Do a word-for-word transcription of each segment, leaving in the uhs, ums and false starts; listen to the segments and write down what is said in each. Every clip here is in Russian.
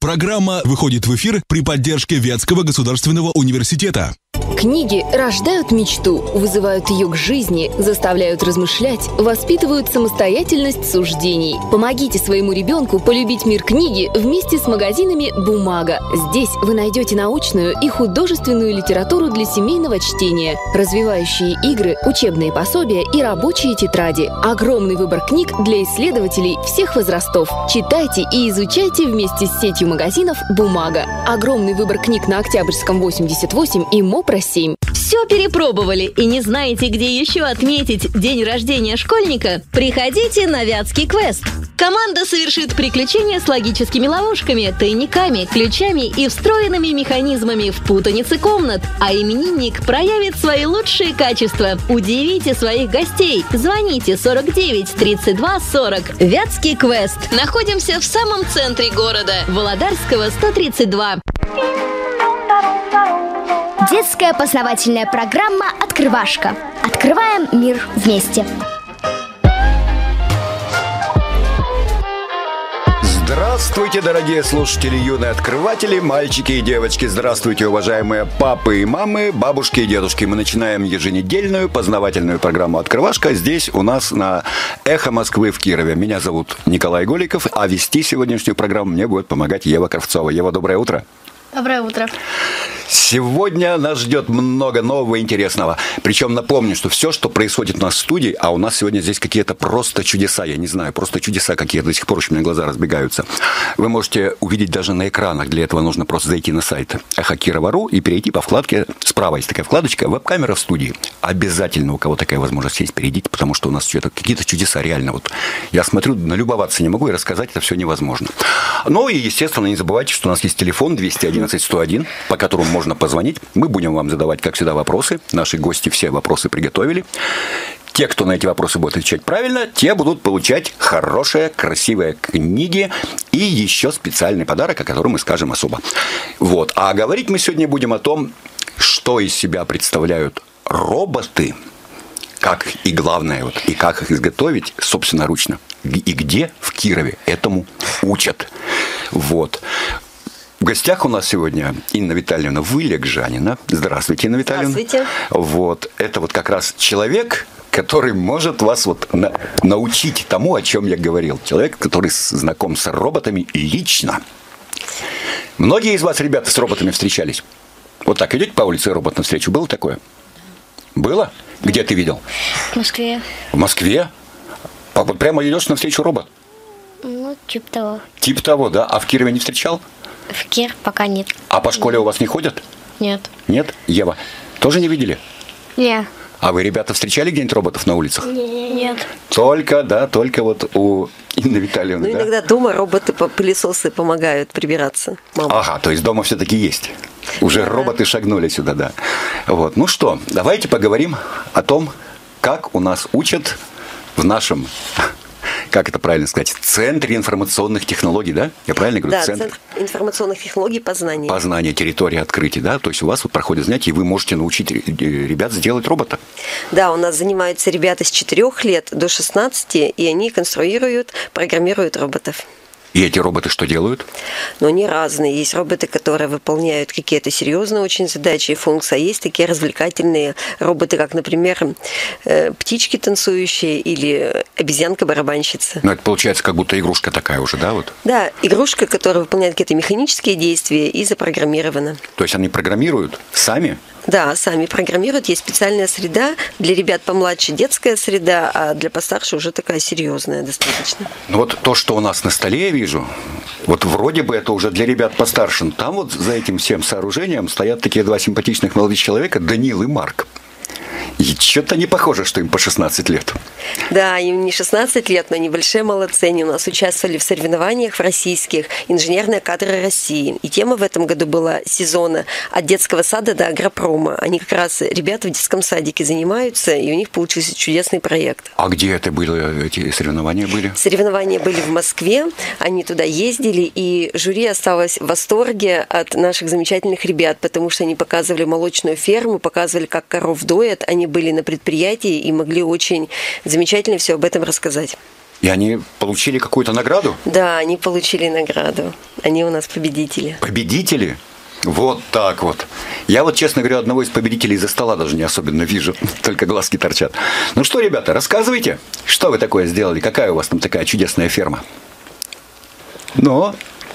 Программа выходит в эфир при поддержке Вятского государственного университета. Книги рождают мечту, вызывают ее к жизни, заставляют размышлять, воспитывают самостоятельность суждений. Помогите своему ребенку полюбить мир книги вместе с магазинами «Бумага». Здесь вы найдете научную и художественную литературу для семейного чтения, развивающие игры, учебные пособия и рабочие тетради. Огромный выбор книг для исследователей всех возрастов. Читайте и изучайте вместе с сетью магазинов «Бумага». Огромный выбор книг на Октябрьском восемьдесят восемь и МОПРа семь. Все перепробовали и не знаете, где еще отметить день рождения школьника? Приходите на Вятский квест. Команда совершит приключения с логическими ловушками, тайниками, ключами и встроенными механизмами в путанице комнат. А именинник проявит свои лучшие качества. Удивите своих гостей. Звоните сорок девять тридцать два сорок. Вятский квест. Находимся в самом центре города. Володарского сто тридцать два. Детская познавательная программа «Открывашка». Открываем мир вместе. Здравствуйте, дорогие слушатели, юные открыватели, мальчики и девочки. Здравствуйте, уважаемые папы и мамы, бабушки и дедушки. Мы начинаем еженедельную познавательную программу «Открывашка» здесь у нас на «Эхо Москвы» в Кирове. Меня зовут Николай Голиков, а вести сегодняшнюю программу мне будет помогать Ева Кравцова. Ева, доброе утро. Доброе утро. Сегодня нас ждет много нового и интересного. Причем напомню, что все, что происходит у нас в студии, а у нас сегодня здесь какие-то просто чудеса, я не знаю, просто чудеса какие-то, до сих пор у меня глаза разбегаются. Вы можете увидеть даже на экранах. Для этого нужно просто зайти на сайт эхо кирова точка ру и перейти по вкладке. Справа есть такая вкладочка «Веб-камера в студии». Обязательно, у кого такая возможность есть, перейдите, потому что у нас что-то, какие-то чудеса реально. Вот я смотрю, налюбоваться не могу и рассказать это все невозможно. Ну и, естественно, не забывайте, что у нас есть телефон двести одиннадцать сто один, по которому можно позвонить. Мы будем вам задавать, как всегда, вопросы. Наши гости все вопросы приготовили. Те, кто на эти вопросы будет отвечать правильно, те будут получать хорошие, красивые книги и еще специальный подарок, о котором мы скажем особо. Вот. А говорить мы сегодня будем о том, что из себя представляют роботы, как и главное, вот, и как их изготовить собственноручно. И где в Кирове этому учат. Вот. В гостях у нас сегодня Инна Витальевна Вылегжанина. Здравствуйте, Инна Витальевна. Здравствуйте. Вот. Это вот как раз человек, который может вас вот на, научить тому, о чем я говорил. Человек, который знаком с роботами лично. Многие из вас, ребята, с роботами встречались? Вот так идете по улице, робот навстречу. Было такое? Было? Где ты видел? В Москве. В Москве? Вот прямо идешь навстречу робот? Ну, типа того. Типа того, да? А в Кирове не встречал? В Кир пока нет. А по школе у вас не ходят? Нет. Нет? Ева, тоже не видели? Не. А вы, ребята, встречали где-нибудь роботов на улицах? Нет. Только, да, только вот у Инны Витальевны, Ну, да? иногда дома роботы-пылесосы помогают прибираться. Мама. Ага, то есть дома все-таки есть. Уже да. Роботы шагнули сюда, да. Вот, ну что, давайте поговорим о том, как у нас учат в нашем... Как это правильно сказать? Центре информационных технологий, да? Я правильно говорю? Да, Центр, Центр информационных технологий познания. Познания территории открытий, да? То есть у вас вот проходят занятия, и вы можете научить ребят сделать робота. Да, у нас занимаются ребята с четырёх лет до шестнадцати, и они конструируют, программируют роботов. И эти роботы что делают? Но они разные. Есть роботы, которые выполняют какие-то серьезные очень задачи и функции, а есть такие развлекательные роботы, как, например, птички танцующие или обезьянка-барабанщица. Ну, это получается как будто игрушка такая уже, да? Вот? Да, игрушка, которая выполняет какие-то механические действия и запрограммирована. То есть они программируют сами? Да, сами программируют. Есть специальная среда. Для ребят помладше детская среда, а для постарше уже такая серьезная достаточно. Ну вот то, что у нас на столе я вижу, вот вроде бы это уже для ребят постарше. Но там вот за этим всем сооружением стоят такие два симпатичных молодых человека, Данил и Марк. И что-то не похоже, что им по шестнадцать лет. Да, им не шестнадцать лет, но они большие молодцы. Они у нас участвовали в соревнованиях в российских «Инженерные кадры России». И тема в этом году была сезона «От детского сада до агропрома». Они как раз, ребята в детском садике занимаются, и у них получился чудесный проект. А где это были, эти соревнования были? Соревнования были в Москве, они туда ездили, и жюри осталось в восторге от наших замечательных ребят, потому что они показывали молочную ферму, показывали, как коров доят, они были на предприятии и могли очень замечательно все об этом рассказать. И они получили какую-то награду? Да, они получили награду. Они у нас победители. Победители? Вот так вот. Я вот, честно говоря, одного из победителей из-за стола даже не особенно вижу. Только глазки торчат. Ну что, ребята, рассказывайте, что вы такое сделали? Какая у вас там такая чудесная ферма? Ну?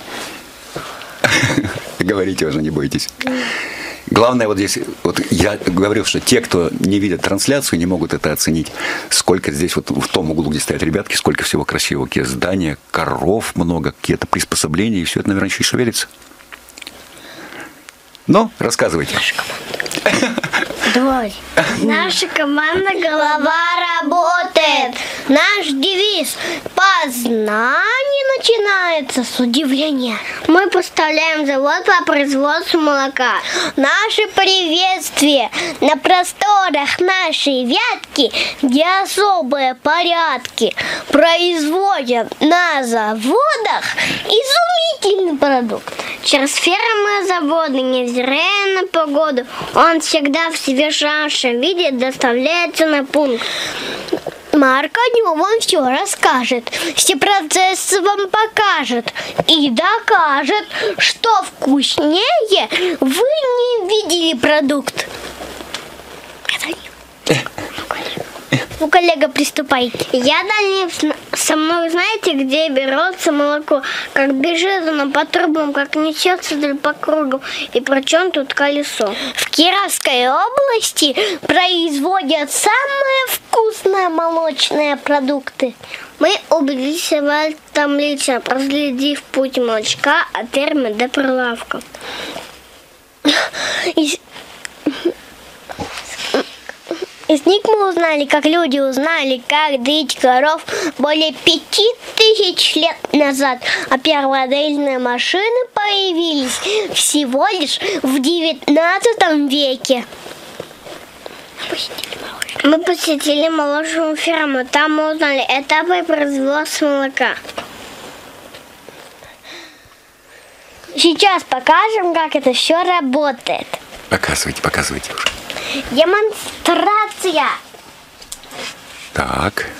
Говорите уже, не бойтесь. Главное вот здесь, вот я говорил, что те, кто не видят трансляцию, не могут это оценить. Сколько здесь вот в том углу, где стоят ребятки, сколько всего красивого. Какие здания, коров много, какие-то приспособления, и все это, наверное, еще и шевелится. Ну, рассказывайте. Давай. Наша команда «Голова работает». Наш девиз «Познание начинается с удивления». Мы поставляем завод по производству молока. Наше приветствие на просторах нашей Вятки, где особые порядки производят на заводах изумительный продукт. Через фермы заводы, невзирая на погоду, он всегда в свежайшем виде доставляется на пункт. Марк о нем вам все расскажет, все процессы вам покажет и докажет, что вкуснее вы не видели продукт. Ну, коллега, приступайте. Я дальше со мной, знаете, где берется молоко? Как бежит оно по трубам, как несется по кругу. И при чем тут колесо? В Кировской области производят самые вкусные молочные продукты. Мы убедились в этом лично, проследив путь молочка от фермы до прилавка. И... Из них мы узнали, как люди узнали, как доить коров более пяти тысяч лет назад. А первые доильные машины появились всего лишь в девятнадцатом веке. Мы посетили молочную ферму. Там мы узнали этапы производства молока. Сейчас покажем, как это все работает. Показывайте, показывайте уже. Демонстрация. Так.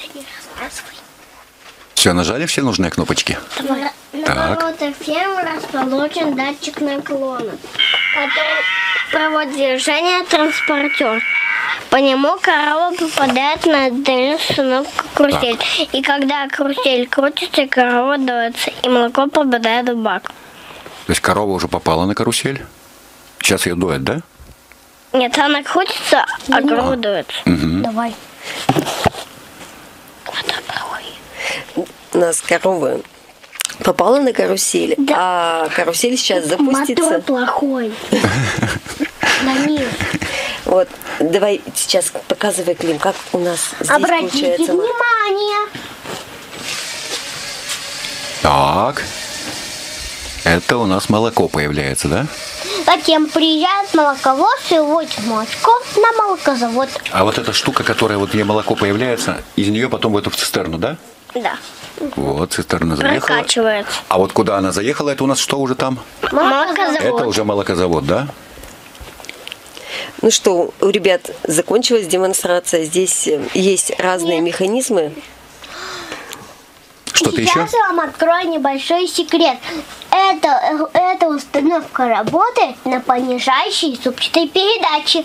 Все, нажали все нужные кнопочки? На, на воротах фермы расположен датчик наклона, который проводит движение транспортер. По нему корова попадает на отдельную установку карусель. Так. И когда карусель крутится, корова дуется, и молоко попадает в бак. То есть корова уже попала на карусель? Сейчас ее дует, да? Нет, она крутится, а корова дуется. Угу. Давай. У нас корова попала на карусель, да. А карусель сейчас запустится. Мотор плохой. Вот, давай сейчас показывай, Клим, как у нас здесь Обратите получается. внимание. Так. Это у нас молоко появляется, да? Затем приезжает молоковоз и увозит молочко на молокозавод. А вот эта штука, которая вот где молоко появляется, из нее потом в эту цистерну, да? Да. Вот, цистерна заехала. Прокачивается. А вот куда она заехала, это у нас что уже там? Молокозавод. Это уже молокозавод, да? Ну что, у ребят закончилась демонстрация. Здесь есть разные Нет. механизмы. Что-то еще? Сейчас я вам открою небольшой секрет. Это, эта установка работает на понижающей зубчатой передаче.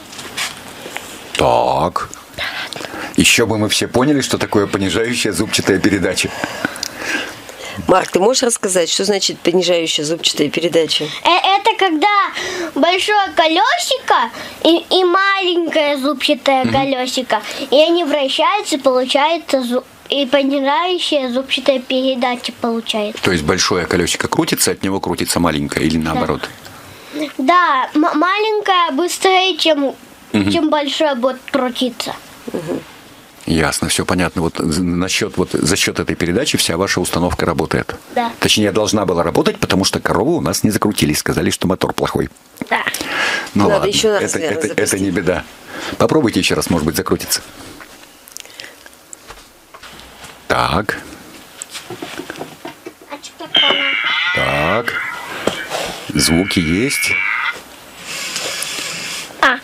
Так. Еще бы мы все поняли, что такое понижающая зубчатая передача. Марк, ты можешь рассказать, что значит понижающая зубчатая передача? Это когда большое колесико и, и маленькое зубчатое mm-hmm. колесико, и они вращаются, и получается зуб. И понижающая зубчатая передача получается. То есть большое колесико крутится, от него крутится маленькое или наоборот? Да, да м- маленькое быстрее, чем, угу. чем большое будет крутиться. Угу. Ясно, все понятно. Вот насчет, вот за счет этой передачи вся ваша установка работает. Да. Точнее, должна была работать, потому что коровы у нас не закрутились, сказали, что мотор плохой. Да. Ну Надо ладно, еще раз, это, наверное, это, это не беда. Попробуйте еще раз, может быть, закрутится. Так. Так. Звуки есть. А,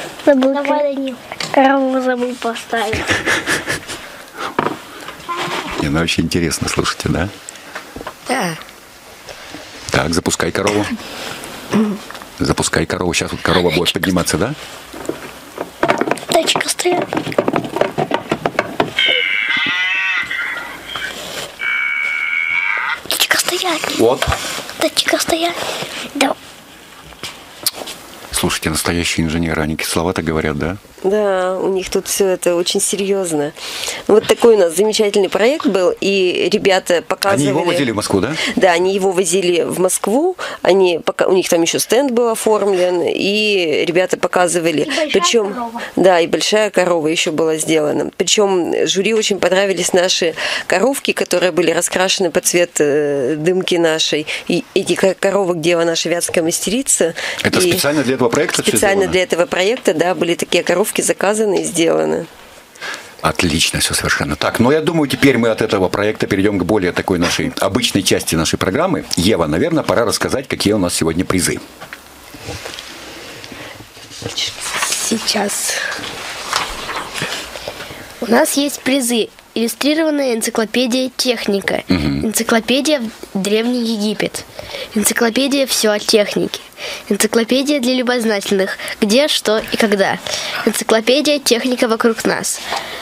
забыл. Корову забыл поставить. Не, ну очень интересно, слушайте, да? Да. Так, запускай корову. Запускай корову. Сейчас вот корова будет подниматься, да? Датчика стоят. Датчика стоят. Вот. Датчика стоят. Да. Слушайте, настоящие инженеры, они кисловато говорят, да? Да, у них тут все это очень серьезно. Вот такой у нас замечательный проект был, и ребята показывали... Они его возили в Москву, да? Да, они его возили в Москву, они, пока, у них там еще стенд был оформлен, и ребята показывали. И Причем, корова. да, и большая корова еще была сделана. Причем жюри очень понравились наши коровки, которые были раскрашены под цвет э, дымки нашей. И эти коровы, где наша вятская мастерица. Это и специально для этого проекта? Специально для этого проекта, да, были такие коровки заказаны и сделаны. Отлично, все совершенно. Так, ну я думаю, теперь мы от этого проекта перейдем к более такой нашей обычной части нашей программы. Ева, наверное, пора рассказать, какие у нас сегодня призы. Сейчас. У нас есть призы. Иллюстрированная энциклопедия «Техника», угу. энциклопедия «Древний Египет», энциклопедия «Все о технике», энциклопедия для любознательных «Где, что и когда», энциклопедия «Техника вокруг нас»,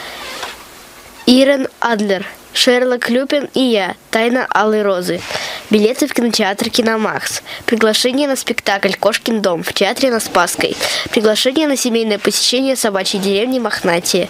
Ирен Адлер, Шерлок Люпин и я, «Тайна алой розы», билеты в кинотеатр «Киномакс», приглашение на спектакль «Кошкин дом» в театре на Спасской, приглашение на семейное посещение собачьей деревни Мохнатия.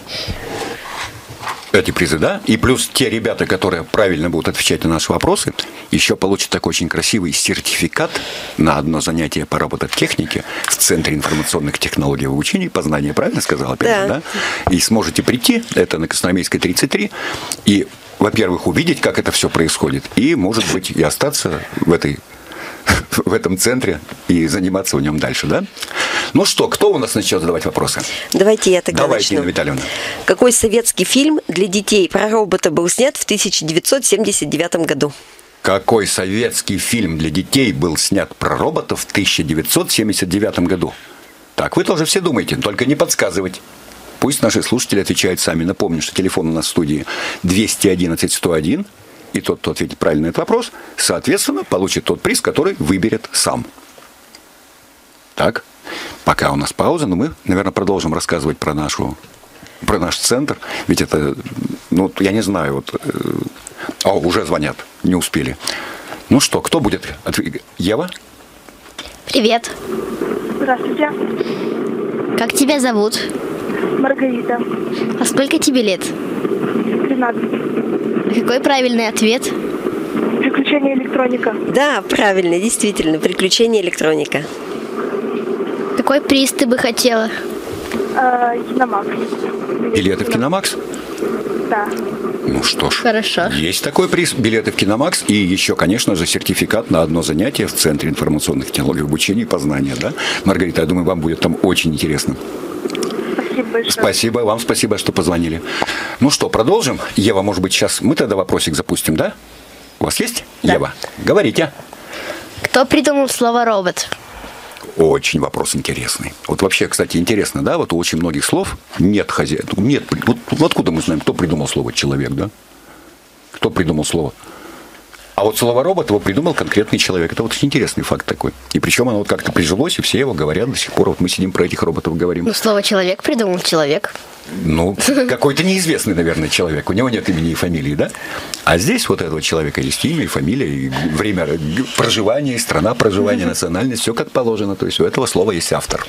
Эти призы, да? И плюс те ребята, которые правильно будут отвечать на наши вопросы, еще получат такой очень красивый сертификат на одно занятие по робототехнике в Центре информационных технологий в обучении и познания, правильно сказала? Да. да. И сможете прийти, это на Красноармейской тридцать три, и, во-первых, увидеть, как это все происходит, и, может быть, и остаться в этой в этом центре и заниматься в нем дальше, да? Ну что, кто у нас начнет задавать вопросы? Давайте я тогда Давайте, начну. Инна Витальевна. Какой советский фильм для детей про робота был снят в тысяча девятьсот семьдесят девятом году? Какой советский фильм для детей был снят про роботов в тысяча девятьсот семьдесят девятом году? Так, вы тоже все думаете, только не подсказывать. Пусть наши слушатели отвечают сами. Напомню, что телефон у нас в студии двести одиннадцать сто один. И тот, кто ответит правильно на этот вопрос, соответственно, получит тот приз, который выберет сам. Так, пока у нас пауза, но мы, наверное, продолжим рассказывать про нашу, про наш центр. Ведь это, ну, я не знаю, вот... Э, о, уже звонят, не успели. Ну что, кто будет ответить? Ева? Привет. Здравствуйте. Как тебя зовут? Маргарита. А сколько тебе лет? тринадцать. Какой правильный ответ? Приключения электроника. Да, правильно, действительно, приключения электроника. Какой приз ты бы хотела? А, Киномакс. Билеты в Киномакс? Да. Ну что ж, Хорошо. Есть такой приз, билеты в Киномакс, и еще, конечно же, сертификат на одно занятие в Центре информационных технологий обучения и познания, да? Маргарита, я думаю, вам будет там очень интересно. Спасибо большое. Спасибо, вам спасибо, что позвонили. Ну что, продолжим? Ева, может быть, сейчас мы тогда вопросик запустим, да? У вас есть, да. Ева? Говорите. Кто придумал слово «робот»? Очень вопрос интересный. Вот вообще, кстати, интересно, да, вот у очень многих слов нет хозяина. Нет, вот откуда мы знаем, кто придумал слово «человек», да? Кто придумал слово? А вот слово «робот» его придумал конкретный человек. Это вот интересный факт такой. И причем оно вот как-то прижилось, и все его говорят до сих пор. Вот мы сидим про этих роботов говорим. Ну, слово «человек» придумал человек. Ну, какой-то неизвестный, наверное, человек. У него нет имени и фамилии, да? А здесь вот этого человека есть имя и фамилия, и время проживания, и страна проживания, национальность, все как положено. То есть у этого слова есть автор.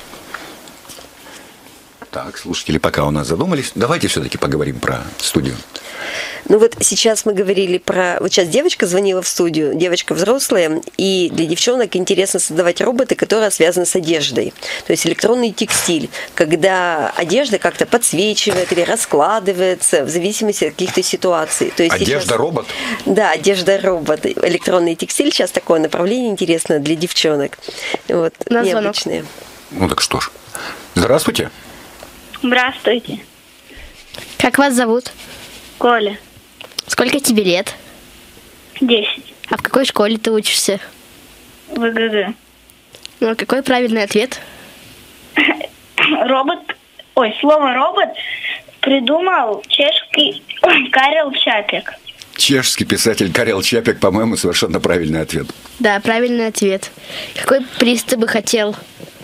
Так, слушатели пока у нас задумались. Давайте все-таки поговорим про студию. Ну вот сейчас мы говорили про... Вот сейчас девочка звонила в студию, девочка взрослая, и для девчонок интересно создавать роботы, которые связаны с одеждой. То есть электронный текстиль, когда одежда как-то подсвечивает или раскладывается в зависимости от каких-то ситуаций. То есть Одежда-робот? Сейчас... Да, одежда-робот. Электронный текстиль сейчас такое направление интересное для девчонок. Вот, необычное. Ну так что ж. Здравствуйте. Здравствуйте. Как вас зовут? Коля. Сколько тебе лет? Десять. А в какой школе ты учишься? В ИГГ. Ну, а какой правильный ответ? Робот... Ой, слово «робот» придумал чешский Карел Чапек. Чешский писатель Карел Чапик, по-моему, совершенно правильный ответ. Да, правильный ответ. Какой приз ты бы хотел?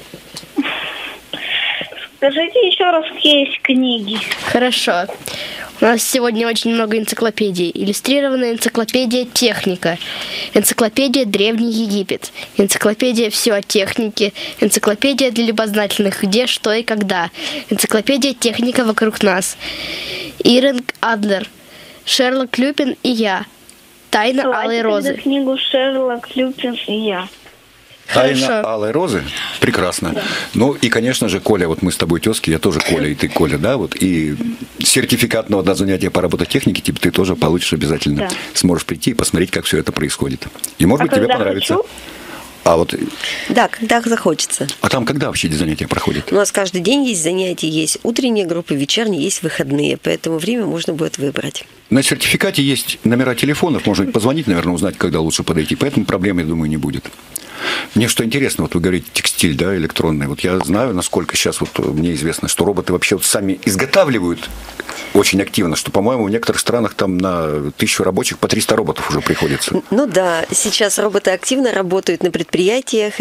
Скажите еще раз, какие есть книги. Хорошо. У нас сегодня очень много энциклопедий. Иллюстрированная энциклопедия «Техника», энциклопедия «Древний Египет», энциклопедия «Все о технике», энциклопедия для любознательных «Где, что и когда», энциклопедия «Техника вокруг нас», Ирен Адлер, Шерлок Люпин и я, «Тайна Давайте алой розы». тогда книгу «Шерлок Люпин и я». «Тайна Хорошо. алой розы»? Прекрасно. Да. Ну и, конечно же, Коля, вот мы с тобой тезки, я тоже Коля, и ты Коля, да, вот, и сертификат на одно занятие по робототехнике типа, ты тоже получишь обязательно. Да. Сможешь прийти и посмотреть, как все это происходит. И, может А быть, тебе когда понравится. хочу? А вот, Да, когда захочется. а там когда вообще эти занятия проходят? У нас каждый день есть занятия, есть утренние группы, вечерние, есть выходные, поэтому время можно будет выбрать. На сертификате есть номера телефонов, можно позвонить, наверное, узнать, когда лучше подойти, поэтому проблем, я думаю, не будет. Мне что интересно, вот вы говорите текстиль, да, электронный. Вот я знаю, насколько сейчас вот мне известно, что роботы вообще вот сами изготавливают очень активно, что, по-моему, в некоторых странах там на тысячу рабочих по триста роботов уже приходится. Ну да, сейчас роботы активно работают на предприятиях,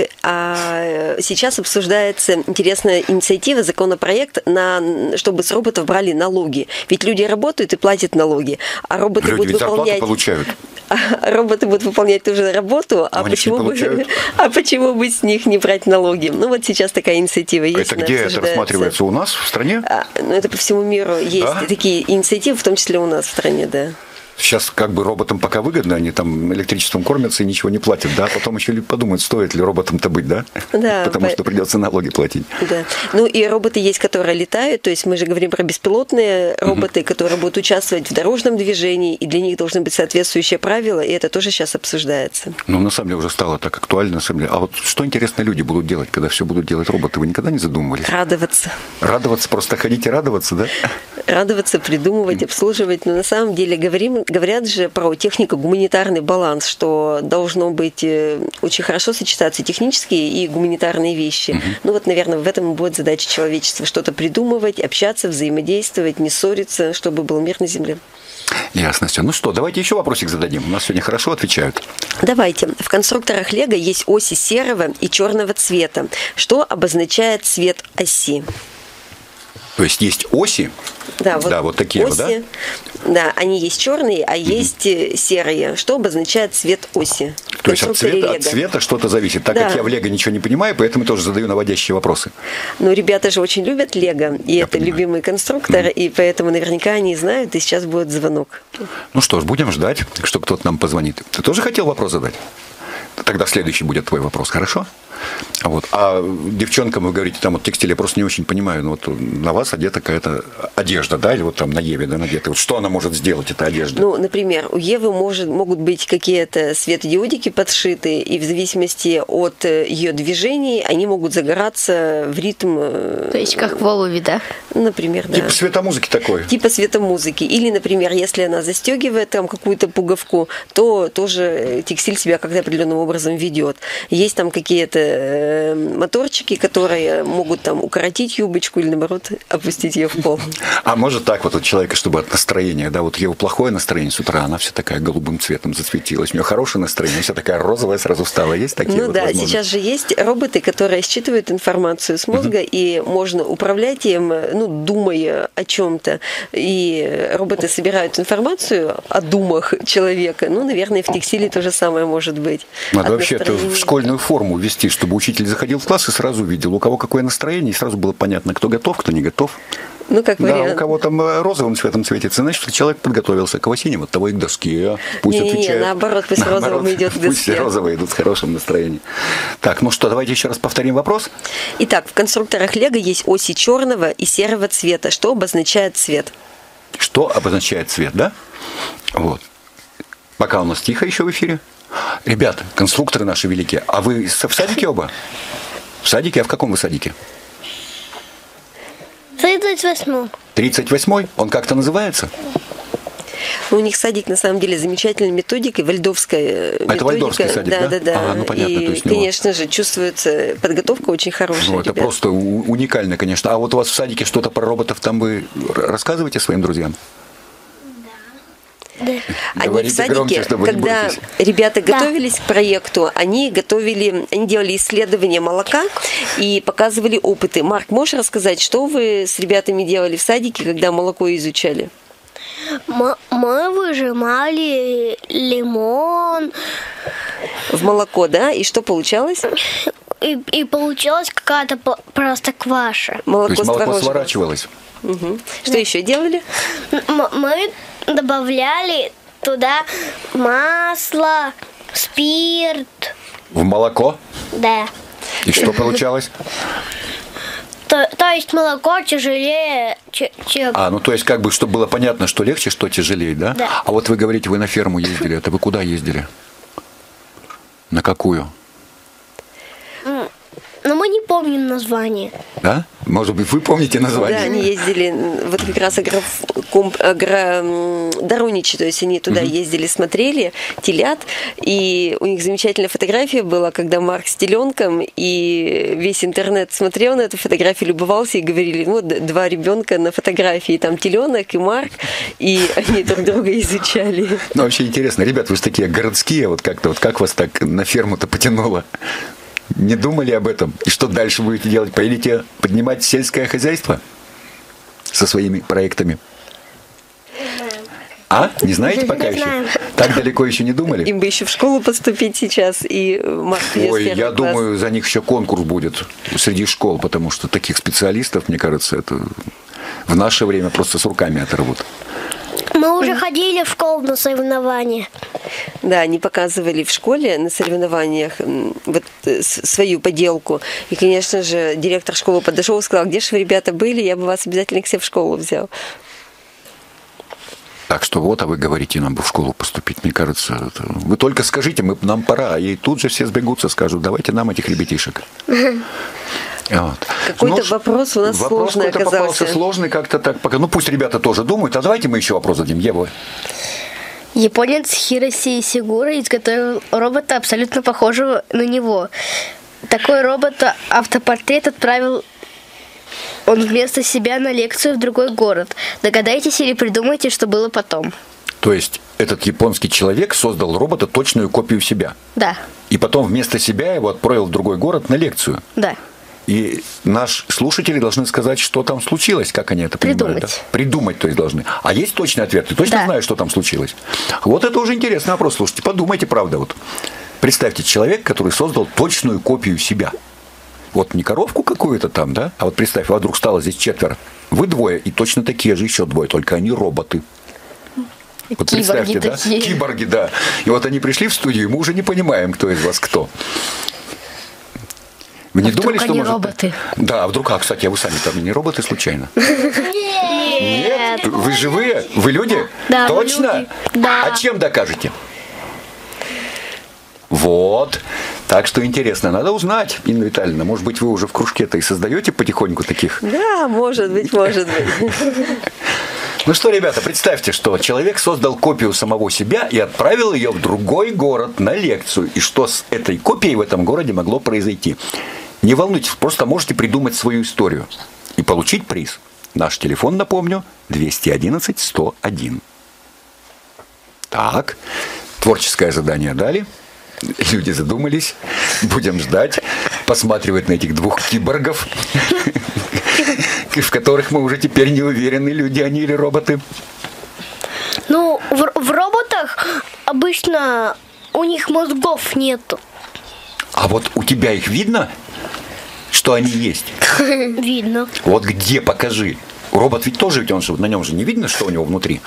а сейчас обсуждается интересная инициатива, законопроект, на, чтобы с роботов брали налоги. Ведь люди работают и платят налоги, а роботы Люди будут ведь зарплату выполнять... получают. А роботы будут выполнять ту же работу, а почему, бы, а почему бы с них не брать налоги? Ну вот сейчас такая инициатива есть. Это где это рассматривается? У нас в стране? А, ну это по всему миру есть да? такие инициативы, в том числе у нас в стране, да. Сейчас как бы роботам пока выгодно, они там электричеством кормятся и ничего не платят, да? Потом еще подумают, стоит ли роботам-то быть, да? Да. Потому по... что придется налоги платить. Да. Ну и роботы есть, которые летают, то есть мы же говорим про беспилотные роботы, угу. которые будут участвовать в дорожном движении, и для них должны быть соответствующие правила, и это тоже сейчас обсуждается. Ну, на самом деле, уже стало так актуально, на самом деле. А вот что интересно люди будут делать, когда все будут делать роботы? Вы никогда не задумывались? Радоваться. Радоваться, просто ходить и радоваться, да? Радоваться, придумывать, обслуживать. Но на самом деле говорим, говорят же про технико-гуманитарный баланс, что должно быть очень хорошо сочетаться технические и гуманитарные вещи. Угу. Ну вот, наверное, в этом будет задача человечества. Что-то придумывать, общаться, взаимодействовать, не ссориться, чтобы был мир на земле. Ясно все. Ну что, давайте еще вопросик зададим. У нас сегодня хорошо отвечают. Давайте. В конструкторах Лего есть оси серого и черного цвета. Что обозначает цвет оси? То есть есть оси, да, вот, да, вот такие оси, вот, да? Да, они есть черные, а есть mm-hmm. серые, что обозначает цвет оси. То есть от цвета, от цвета что-то зависит. Так да. как я в Лего ничего не понимаю, поэтому тоже задаю наводящие вопросы. Ну, ребята же очень любят Лего, и я это понимаю. Любимый конструктор, mm-hmm. и поэтому наверняка они знают, и сейчас будет звонок. Ну что ж, будем ждать, что кто-то нам позвонит. Ты тоже хотел вопрос задать? Тогда следующий будет твой вопрос, хорошо? Вот. А девчонкам вы говорите, там вот текстиль, я просто не очень понимаю, ну вот на вас одета какая-то одежда, да, или вот там на Еве, да, надета. Вот что она может сделать, эта одежда? Ну, например, у Евы может, могут быть какие-то светодиодики подшиты, и в зависимости от ее движений они могут загораться в ритм. То есть как в обуви, да? Например, да. Типа светомузыки такой. Типа светомузыки. Или, например, если она застегивает там какую-то пуговку, то тоже текстиль себя как-то определенным образом ведет. Есть там какие-то моторчики, которые могут там укоротить юбочку или, наоборот, опустить ее в пол. А может так вот у человека, чтобы от настроения, да, вот его плохое настроение с утра, она вся такая голубым цветом засветилась, у нее хорошее настроение, вся такая розовая сразу стала. Есть такие Ну вот да, сейчас же есть роботы, которые считывают информацию с мозга, uh-huh. и можно управлять им, ну, думая о чем-то. И роботы собирают информацию о думах человека. Ну, наверное, в текстиле то же самое может быть. Надо вообще это в школьную форму ввести, чтобы учитель заходил в класс и сразу видел, у кого какое настроение, и сразу было понятно, кто готов, кто не готов. Ну, как вариант. Да, у кого там розовым цветом светится, значит, человек подготовился. Кого синим, от того и к доске. Пусть не, отвечает. Не, наоборот, пусть наоборот, розовым идет к доске. Пусть все розовые идут с хорошим настроением. Так, ну что, давайте еще раз повторим вопрос. Итак, в конструкторах Лего есть оси черного и серого цвета. Что обозначает цвет? Что обозначает цвет, да? Вот. Пока у нас тихо еще в эфире. Ребята, конструкторы наши великие, а вы в садике оба? В садике? А в каком вы садике? тридцать восьмой. тридцать восьмой? Он как-то называется? У них садик, на самом деле, замечательной методикой, вальдорфская методика. Это вальдорфский садик, да? Да, да, да. А, ну, понятно, и, то есть, конечно же, чувствуется подготовка очень хорошая. Ну, это ребят. просто уникально, конечно. А вот у вас в садике что-то про роботов там вы рассказываете своим друзьям? Да. Они Говорите в садике, громче, чтобы не когда бойтесь. ребята готовились к проекту, они готовили, они делали исследования молока и показывали опыты. Марк, можешь рассказать, что вы с ребятами делали в садике, когда молоко изучали? Мы, мы выжимали лимон. В молоко, да? И что получалось? И, и получилась какая-то по- просто кваша. Молоко, То есть молоко творожным. сворачивалось. Угу. Что еще делали? М- мы добавляли туда масло, спирт. В молоко? Да. И что получалось? То, то есть молоко тяжелее, че- чем... А, ну то есть как бы, чтобы было понятно, что легче, что тяжелее, да? Да. А вот вы говорите, вы на ферму ездили. Это вы куда ездили? На какую? Но мы не помним название. Да? Может быть, вы помните название? Да, они ездили, вот как раз агрокомп, агродаруничи, то есть они туда ездили, смотрели телят, и у них замечательная фотография была, когда Марк с теленком, и весь интернет смотрел на эту фотографию, любовался и говорили, ну, два ребенка на фотографии, там теленок и Марк, и они друг друга изучали. Ну, вообще интересно. Ребят, вы же такие городские, вот как-то, вот как вас так на ферму-то потянуло? Не думали об этом? И что дальше будете делать? Поедете поднимать сельское хозяйство со своими проектами? А? Не знаете пока еще? Так далеко еще не думали? Им бы еще в школу поступить сейчас, и Марк идет в Ой, первый я класс. думаю, за них еще конкурс будет среди школ, потому что таких специалистов, мне кажется, это в наше время просто с руками оторвут. Мы уже ходили в школу на соревнования. Да, они показывали в школе на соревнованиях м, вот э, с- свою поделку. И, конечно же, директор школы подошел и сказал, где же вы, ребята, были, я бы вас обязательно к себе в школу взял. Так что вот, а вы говорите, нам бы в школу поступить. Мне кажется, это... вы только скажите, мы, нам пора. И тут же все сбегутся, скажут, давайте нам этих ребятишек. Вот. Какой-то Ну, вопрос у нас вопрос сложный какой-то попался оказался. сложный как-то так. Пока. Ну пусть ребята тоже думают. А давайте мы еще вопрос зададим. Ева. Японец Хироси Сигура изготовил робота, абсолютно похожего на него. Такой робот-автопортрет отправил он вместо себя на лекцию в другой город. Догадайтесь или придумайте, что было потом. То есть этот японский человек создал робота точную копию себя. Да, И потом вместо себя его отправил в другой город на лекцию. да. И наши слушатели должны сказать, что там случилось, как они это понимают. Придумать. Да? Придумать, то есть, должны. А есть точный ответ? Ты точно Да. знаешь, что там случилось? Вот это уже интересный вопрос. Слушайте, подумайте, правда. Вот. Представьте, человек, который создал точную копию себя. Вот не коровку какую-то там, да? А вот представь, вдруг стало здесь четверо. Вы двое, и точно такие же еще двое, только они роботы. Вот Киборги представьте, да? такие. Киборги, да. И вот они пришли в студию, и мы уже не понимаем, кто из вас кто. Вы не А думали, вдруг что они может... роботы? Да, а вдруг, а, кстати, а вы сами там не роботы случайно? Нет. Вы живые? Вы люди? Да, мы Точно? люди. Да. А чем докажете? Вот. Так что интересно. Надо узнать, Инна Витальевна. Может быть, вы уже в кружке-то и создаете потихоньку таких? Да, может быть, может быть. Ну что, ребята, представьте, что человек создал копию самого себя и отправил ее в другой город на лекцию. И что с этой копией в этом городе могло произойти? Не волнуйтесь, просто можете придумать свою историю и получить приз. Наш телефон, напомню, двести одиннадцать сто один. Так, творческое задание дали. Люди задумались. Будем ждать, посматривать на этих двух киборгов, в которых мы уже теперь не уверены, люди они или роботы. Ну, в, в роботах обычно у них мозгов нету. А вот у тебя их видно, что они есть? Видно. Вот где, покажи. Робот ведь тоже, ведь он же, на нем же не видно, что у него внутри.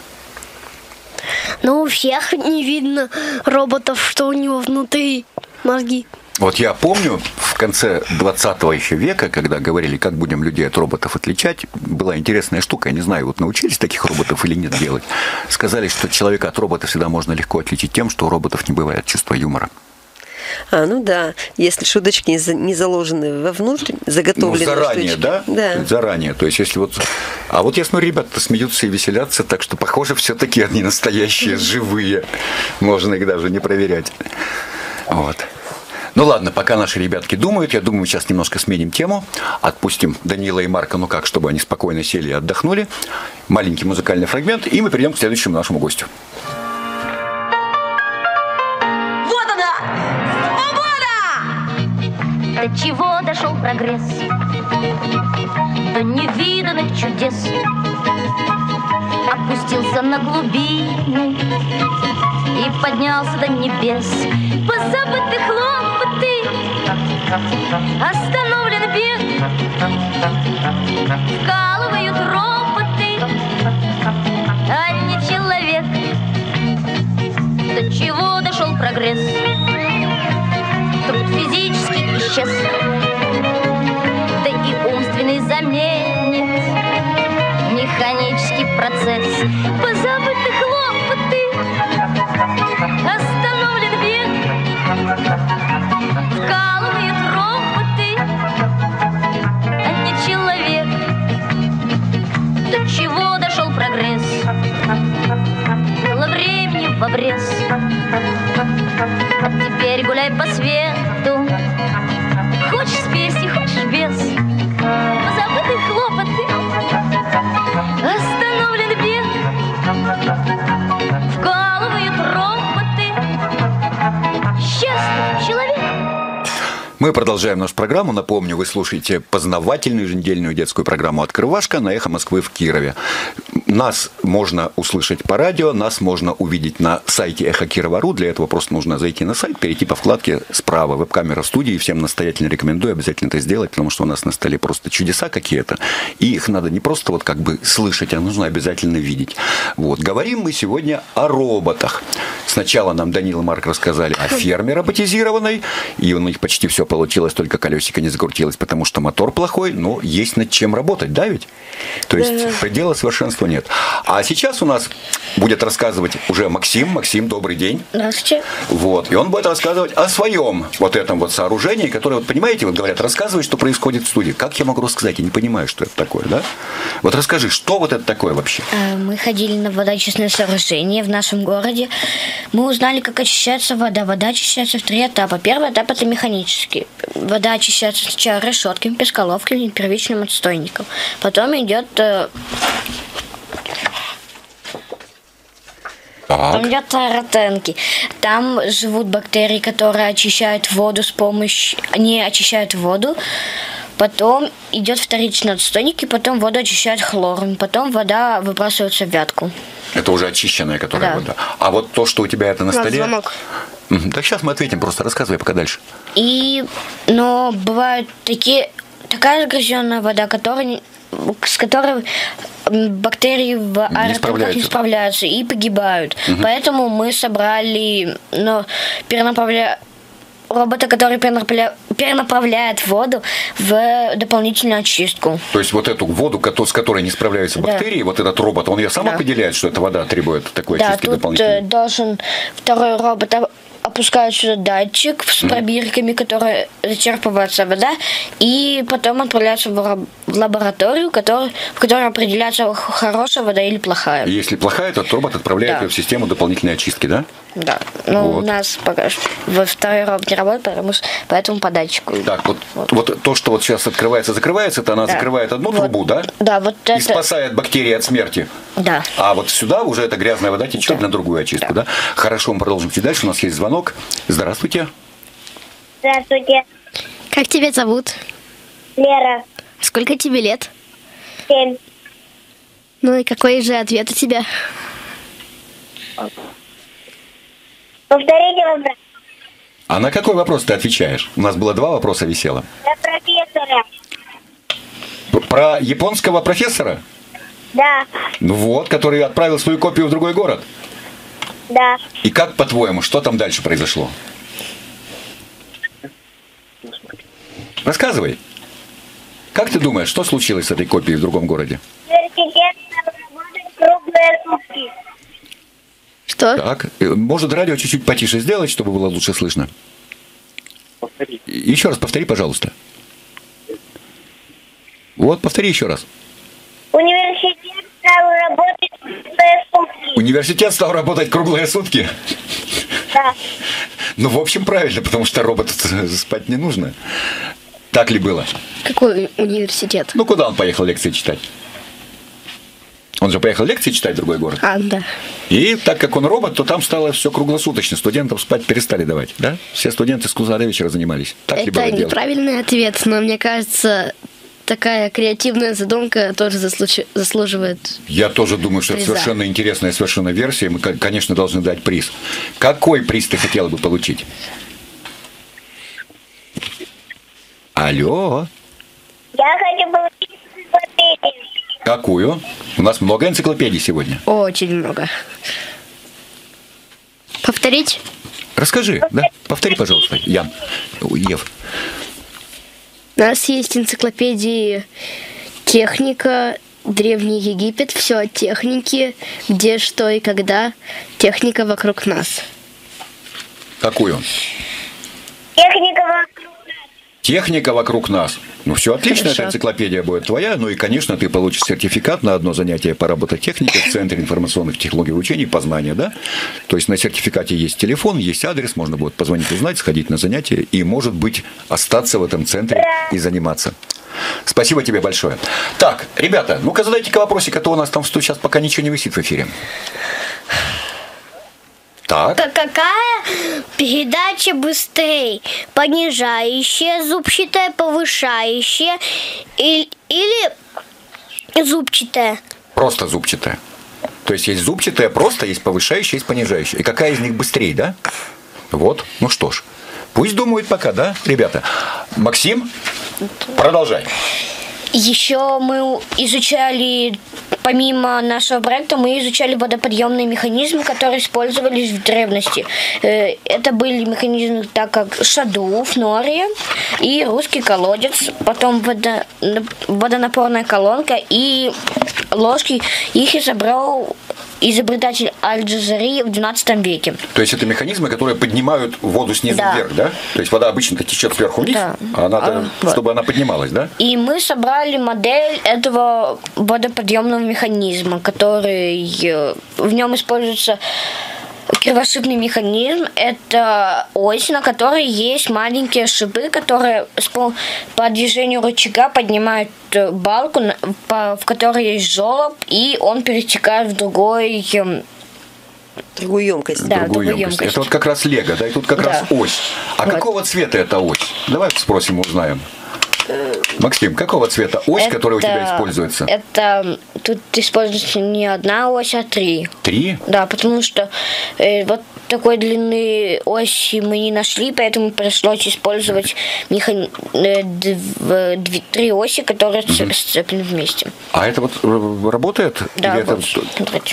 Но у всех не видно роботов, что у него внутри мозги. Вот я помню, в конце двадцатого еще века, когда говорили, как будем людей от роботов отличать, была интересная штука, я не знаю, вот научились таких роботов или нет делать. Сказали, что человека от робота всегда можно легко отличить тем, что у роботов не бывает чувства юмора. А, ну да, если шуточки не за- не заложены вовнутрь, заготовлены Ну, заранее, штучки. да? Да. Заранее. То есть, если вот... А вот я смотрю, ребята смеются и веселятся, так что, похоже, все-таки они настоящие, живые. Можно их даже не проверять. Вот. Ну ладно, пока наши ребятки думают, я думаю, мы сейчас немножко сменим тему. Отпустим Данила и Марка, ну как, чтобы они спокойно сели и отдохнули. Маленький музыкальный фрагмент, и мы перейдем к следующему нашему гостю. Вот она! Свобода! До чего дошел прогресс? До невиданных чудес. Опустился на глубины и поднялся до небес. Позабыты хлопоты, остановлен бег, вкалывают роботы, а не человек. До чего дошел прогресс? Труд физически исчез, да и умственный заменит механический процесс. Позабыты хлопоты, остановлен бег, вкалывают роботы, а не человек. До чего дошел прогресс? Было времени в обрез. А теперь гуляй по свету, хочешь с песней, хочешь без. Позабыты хлопоты, остановлен бег, вкалывают роботы, счастный человек. Мы продолжаем нашу программу. Напомню, вы слушаете познавательную еженедельную детскую программу «Открывашка» на «Эхо Москвы» в Кирове. Нас можно услышать по радио, нас можно увидеть на сайте эхо кирова точка ру. Для этого просто нужно зайти на сайт, перейти по вкладке справа «Веб-камера студии». Всем настоятельно рекомендую обязательно это сделать, потому что у нас на столе просто чудеса какие-то. И их надо не просто вот как бы слышать, а нужно обязательно видеть. Вот. Говорим мы сегодня о роботах. Сначала нам Данила и Марк рассказали о ферме роботизированной, и у них почти все получилось, только колесико не закрутилось, потому что мотор плохой, но есть над чем работать, да ведь? То есть да. Предела совершенства нет. А сейчас у нас будет рассказывать уже Максим. Максим, добрый день. Здравствуйте. Вот. И он будет рассказывать о своем вот этом вот сооружении, которое, вот понимаете, вот говорят, рассказывай, что происходит в студии. Как я могу рассказать? Я не понимаю, что это такое, да? Вот расскажи, что вот это такое вообще? Мы ходили на водоочистное сооружение в нашем городе. Мы узнали, как очищается вода. Вода очищается в три этапа. Первый этап – это механический. Вода очищается сначала решетками, песколовками и первичным отстойником. Потом идет... Там идет ротенки. Там живут бактерии, которые очищают воду с помощью... Не очищают воду. Потом идет вторичный отстойник, и потом воду очищают хлором. Потом вода выбрасывается в вятку. Это уже очищенная, которая да. вода. А вот то, что у тебя это на столе... Звонок. Так сейчас мы ответим, просто рассказывай пока дальше. И, но бывают такие... Такая загрязненная вода, которая... с которой бактерии в аэротенках не справляются и погибают. Угу. Поэтому мы собрали ну, перенаправля... робота, который перенаправля... перенаправляет воду в дополнительную очистку. То есть вот эту воду, с которой не справляются бактерии, да. Вот этот робот, он ее сам да. определяет, что эта вода требует такой да, очистки тут дополнительной? Должен второй робот опускает сюда датчик с пробирками, которые зачерпывается вода, и потом отправляется в лабораторию, который, в которой определяется, хорошая вода или плохая. Если плохая, то робот отправляет да. ее в систему дополнительной очистки, да? Да. Ну, вот. У нас пока что во второй робот не работает, потому что поэтому по датчику. Так, вот, вот. вот то, что вот сейчас открывается, закрывается, это она да. закрывает одну вот. трубу, да? Да, вот и это... спасает бактерии от смерти. Да. А вот сюда уже эта грязная вода течет да. на другую очистку, да. да? Хорошо, мы продолжим чуть дальше. У нас есть звонок. Здравствуйте. Здравствуйте. Как тебя зовут? Лера. Сколько тебе лет? Семь. Ну и какой же ответ у тебя? Повторите вопрос. А на какой вопрос ты отвечаешь? У нас было два вопроса висело. Про профессора. Про японского профессора? Да. Ну вот, который отправил свою копию в другой город? Да. И как, по-твоему, что там дальше произошло? Рассказывай. Как ты думаешь, что случилось с этой копией в другом городе? Университет стал работать круглые сутки. Что? Так, может радио чуть-чуть потише сделать, чтобы было лучше слышно? Повтори. Еще раз повтори, пожалуйста. Вот, повтори еще раз. Университет стал работать круглые сутки. Университет стал работать круглые сутки? Да. Ну, в общем, правильно, потому что роботу спать не нужно. Так ли было? Какой университет? Ну, куда он поехал лекции читать? Он же поехал лекции читать в другой город. А, да. И так как он робот, то там стало все круглосуточно. Студентам спать перестали давать, да? Все студенты с утра до вечера занимались. Так ли было дело? Это неправильный ответ, но мне кажется, такая креативная задумка тоже заслуж- заслуживает. Я тоже думаю, что приза. Это совершенно интересная совершенно версия. Мы, конечно, должны дать приз. Какой приз ты хотела бы получить? Алло. Я хочу получить энциклопедию. Какую? У нас много энциклопедий сегодня. Очень много. Повторить? Расскажи, да? Повтори, пожалуйста, Ян. Ев. У нас есть энциклопедии техника, Древний Египет, все о технике, где, что и когда, техника вокруг нас. Какую? Техника вокруг нас. Техника вокруг нас. Ну, все отлично, Хорошо. эта энциклопедия будет твоя. Ну и, конечно, ты получишь сертификат на одно занятие по робототехнике в Центре информационных технологий обучения и познания, да? То есть на сертификате есть телефон, есть адрес, можно будет позвонить, узнать, сходить на занятие и, может быть, остаться в этом центре и заниматься. Спасибо тебе большое. Так, ребята, ну-ка задайте-ка вопросик, а то у нас там сейчас пока ничего не висит в эфире. Так. Какая передача быстрее? Понижающая, зубчатая, повышающая или, или зубчатая? Просто зубчатая. То есть есть зубчатая, просто есть повышающая, есть понижающая. И какая из них быстрее, да? Вот, ну что ж. Пусть думают пока, да, ребята? Максим, продолжай. Еще мы изучали, помимо нашего проекта, мы изучали водоподъемные механизмы, которые использовались в древности. Это были механизмы, так как Шадуф, Нория и русский колодец, потом водо, водонапорная колонка и ложки. Их изобрел изобретатель Аль-Джазари в двенадцатом веке. То есть это механизмы, которые поднимают воду снизу да. вверх, да? То есть вода обычно течет сверху вниз, да. а надо, а, чтобы вот. Она поднималась, да? И мы собрали модель этого водоподъемного механизма, который в нем используется кривошипный механизм. Это ось, на которой есть маленькие шипы, которые по движению рычага поднимают балку, в которой есть желоб, и он перетекает в другой... Другую емкость. Да, другую другую емкость. емкость. Это вот как раз лего, да, и тут как да. раз ось. А вот. Какого цвета эта ось? Давай спросим, узнаем. Максим, какого цвета ось, это, которая у тебя используется? Это тут используется не одна ось, а три. Три? Да, потому что э, вот такой длины оси мы не нашли, поэтому пришлось использовать механ... э, дв... Дв... три оси, которые угу. сцеплены вместе. А это вот работает? Да, вот, это... смотрите.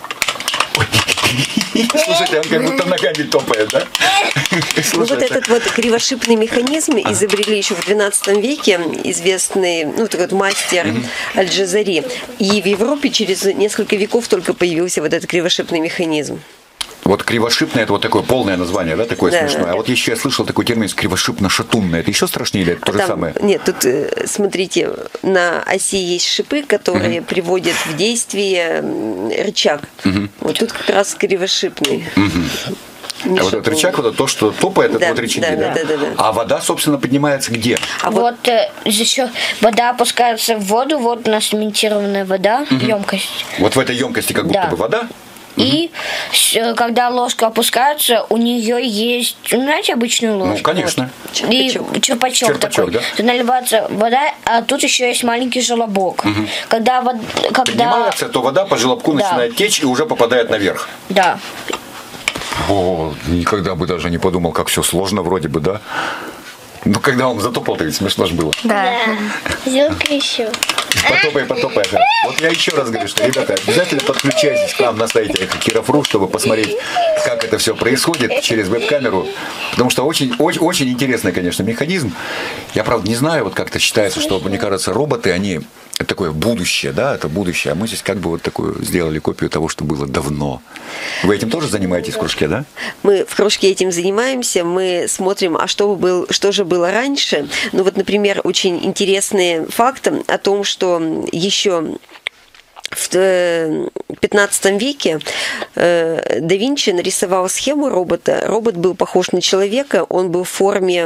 Слушайте, он как будто ногами топает, да? Ну, вот этот вот кривошипный механизм изобрели еще в двенадцатом веке известный, ну, такой вот мастер Аль-Джазари. И в Европе через несколько веков только появился вот этот кривошипный механизм. Вот кривошипное – это вот такое полное название, да, такое да, смешное. Да. А вот еще я слышал такой термин кривошипно-шатунное. Это еще страшнее или это то а же там, самое? Нет, тут, смотрите, на оси есть шипы, которые угу. приводят в действие рычаг. Угу. Вот тут как раз кривошипный. Угу. А вот этот рычаг, вот то, что топает, это да, вот рычаги, да, да? Да, да, да? А вода, собственно, поднимается где? А вот, вот э, еще вода опускается в воду, вот у нас цементированная вода, угу. емкость. Вот в этой емкости как будто да. бы вода? И угу. когда ложка опускается, у нее есть, знаете, обычную ложку. Ну, конечно. Вот. Черпачок. И черпачок, черпачок такой. Да? Наливается вода, а тут еще есть маленький желобок. Угу. Когда вода... Когда... Поднимается, то вода по желобку да. начинает течь и уже попадает наверх. Да. О, никогда бы даже не подумал, как все сложно вроде бы, да? Ну, когда он затопал-то ведь смешно же было. Да. Сделка еще. Потопай, потопай. Вот я еще раз говорю, что, ребята, обязательно подключайтесь к нам на сайте Киров.ру, чтобы посмотреть, как это все происходит через веб-камеру. Потому что очень, очень, очень интересный, конечно, механизм. Я, правда, не знаю, вот как-то считается, что, мне кажется, роботы, они... Это такое будущее, да, это будущее. А мы здесь как бы вот такую сделали копию того, что было давно. Вы этим тоже занимаетесь в кружке, да? Мы в кружке этим занимаемся. Мы смотрим, а что, был, что же было раньше. Ну вот, например, очень интересный факт о том, что еще в пятнадцатом веке да Винчи нарисовал схему робота. Робот был похож на человека, он был в форме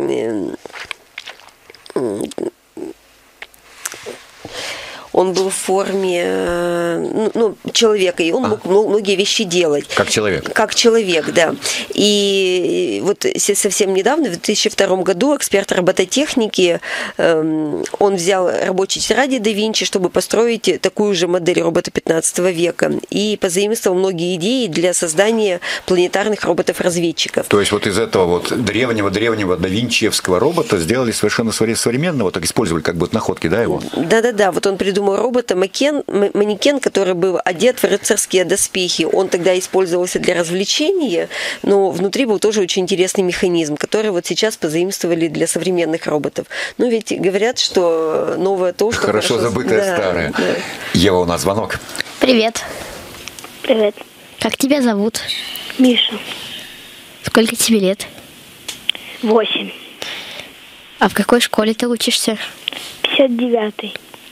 он был в форме ну, человека, и он мог многие вещи делать. Как человек. Как человек, да. И вот совсем недавно, в две тысячи втором году, эксперт робототехники, он взял рабочий тетради да Винчи, чтобы построить такую же модель робота пятнадцатого века, и позаимствовал многие идеи для создания планетарных роботов-разведчиков. То есть вот из этого вот древнего-древнего да Винчиевского робота сделали совершенно современного, так использовали как бы находки, да, его? Да-да-да, вот он придумал робота манекен, манекен, который был одет в рыцарские доспехи. Он тогда использовался для развлечения, но внутри был тоже очень интересный механизм, который вот сейчас позаимствовали для современных роботов. Ну ведь говорят, что новое то, что хорошо, хорошо забытое да, старое. Да. Ева, у нас звонок. Привет. Привет. Как тебя зовут? Миша. Сколько тебе лет? Восемь. А в какой школе ты учишься? пятьдесят девятый.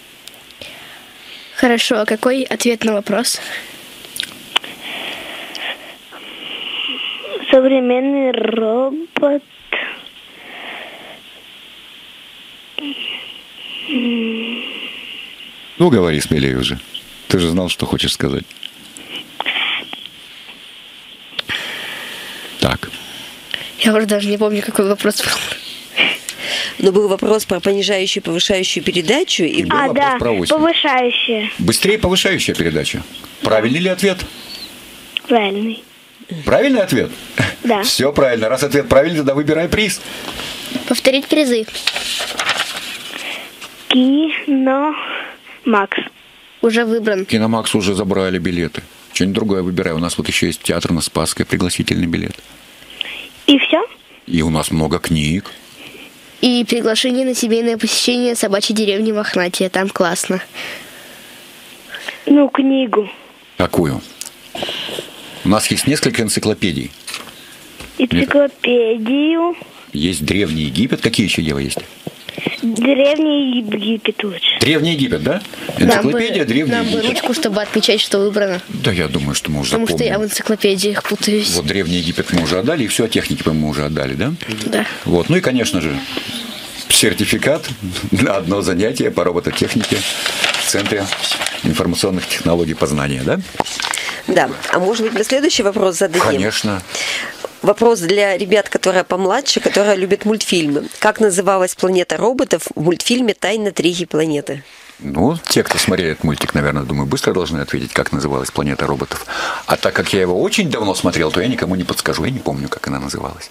Хорошо, а какой ответ на вопрос? Современный робот. Ну, говори смелее уже. Ты же знал, что хочешь сказать. Так. Я уже даже не помню, какой вопрос был. Но был вопрос про понижающую и повышающую передачу. И а, да, повышающая. Быстрее повышающая передача. Правильный ли ответ? Правильный. Правильный ответ? Да. Все правильно. Раз ответ правильный, тогда выбирай приз. Повторить призы. Киномакс. Уже выбран. Киномакс уже забрали билеты. Что-нибудь другое выбирай. У нас вот еще есть театр на Спасской, пригласительный билет. И все? И у нас много книг. И приглашение на семейное посещение собачьей деревни Мохнатия. Там классно. Ну, книгу. Какую? У нас есть несколько энциклопедий. Энциклопедию. Есть Древний Египет. Какие еще, Ева, есть? Древний Египет лучше. Древний Египет, да? Энциклопедия нам Древний нам Египет. Нам бы ручку, чтобы отмечать, что выбрано. Да, я думаю, что мы уже Потому запомним. что я в энциклопедиях путаюсь. Вот Древний Египет мы уже отдали, и все о технике мы уже отдали, да? Да. Вот, ну и, конечно же, сертификат на одно занятие по робототехнике в Центре информационных технологий познания, да? Да. А может быть, мы следующий вопрос зададим? Конечно. Вопрос для ребят, которые помладше, которые любят мультфильмы. Как называлась планета роботов в мультфильме «Тайна третьей планеты»? Ну, те, кто смотрели этот мультик, наверное, думаю, быстро должны ответить, как называлась планета роботов. А так как я его очень давно смотрел, то я никому не подскажу. Я не помню, как она называлась.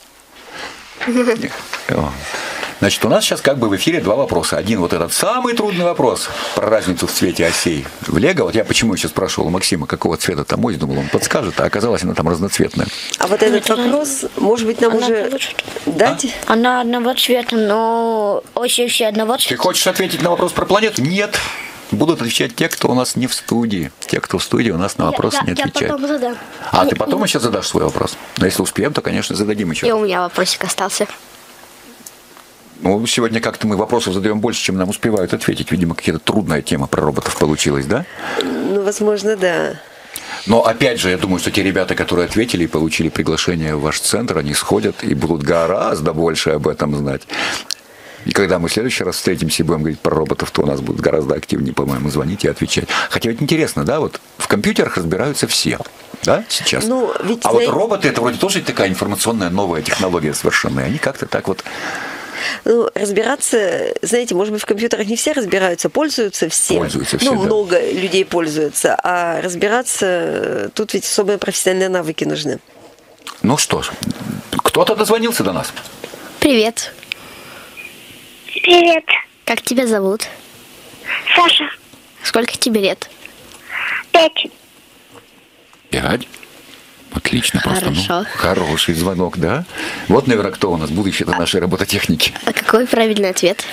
Значит, у нас сейчас как бы в эфире два вопроса. Один вот этот самый трудный вопрос про разницу в цвете осей в Лего. Вот я почему еще спрашивал у Максима, какого цвета там ось, думал, он подскажет, а оказалось, она там разноцветная. А вот этот вопрос, может быть, нам она уже дать? А? Она одного цвета, но оси все одного цвета. Ты хочешь ответить на вопрос про планету? Нет. Будут отвечать те, кто у нас не в студии. Те, кто в студии, у нас на вопрос я, не я, отвечает. Я потом задам. А, ты потом еще задашь свой вопрос? Но если успеем, то, конечно, зададим еще. И у меня вопросик остался. Ну, сегодня как-то мы вопросов задаем больше, чем нам успевают ответить. Видимо, какая-то трудная тема про роботов получилась, да? Ну, возможно, да. Но, опять же, я думаю, что те ребята, которые ответили и получили приглашение в ваш центр, они сходят и будут гораздо больше об этом знать. И когда мы в следующий раз встретимся и будем говорить про роботов, то у нас будет гораздо активнее, по-моему, звонить и отвечать. Хотя ведь интересно, да, вот в компьютерах разбираются все, да, сейчас. Ну, ведь, а знаете... вот роботы, это вроде тоже такая информационная новая технология совершенно. И они как-то так вот... Ну, разбираться, знаете, может быть, в компьютерах не все разбираются, пользуются все. Пользуются все, Ну, да. много людей пользуются, а разбираться, тут ведь особые профессиональные навыки нужны. Ну что ж, кто-то дозвонился до нас. Привет. Привет. Как тебя зовут? Саша. Сколько тебе лет? Пять. Пять? Отлично, просто Хорошо. Ну, хороший звонок, да? Вот, наверное, кто у нас будущее-то нашей робототехники. А какой правильный ответ?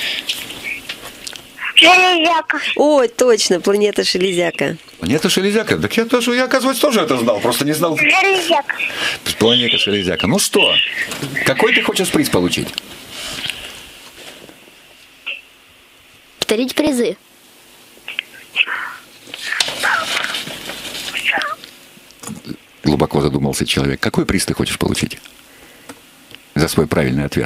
Железяка. Ой, точно, планета Железяка. Планета Железяка? Так я тоже, я, оказывается, тоже это знал, просто не знал. Железяка. Планета Железяка. Ну что, какой ты хочешь приз получить? Повторить призы. глубоко задумался человек. Какой приз ты хочешь получить за свой правильный ответ?